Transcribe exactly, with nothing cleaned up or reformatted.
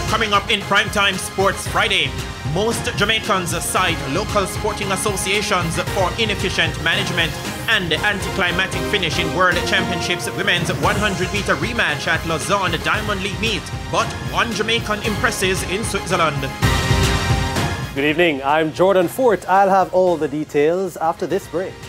Coming up in Primetime Sports Friday, most Jamaicans cite local sporting associations for inefficient management and the anticlimactic finish in World Championships Women's one hundred meter rematch at Lausanne Diamond League meet. But one Jamaican impresses in Switzerland. Good evening, I'm Jordan Fort. I'll have all the details after this break.